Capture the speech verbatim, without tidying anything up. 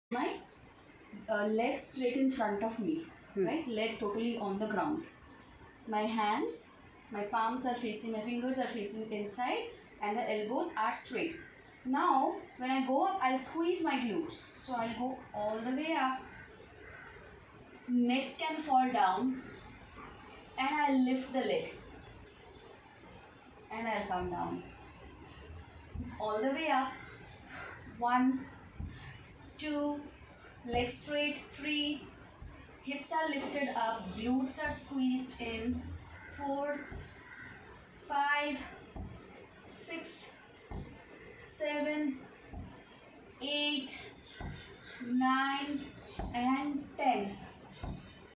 My uh, leg straight in front of me, right? Leg totally on the ground. My hands, my palms are facing, my fingers are facing inside, and the elbows are straight. Now, when I go up, I'll squeeze my glutes. So I'll go all the way up. Neck can fall down, and I'll lift the leg, and I'll come down. All the way up. One, two, legs straight. Three, hips are lifted up, glutes are squeezed in. Four, five, six, seven, eight, nine, and ten.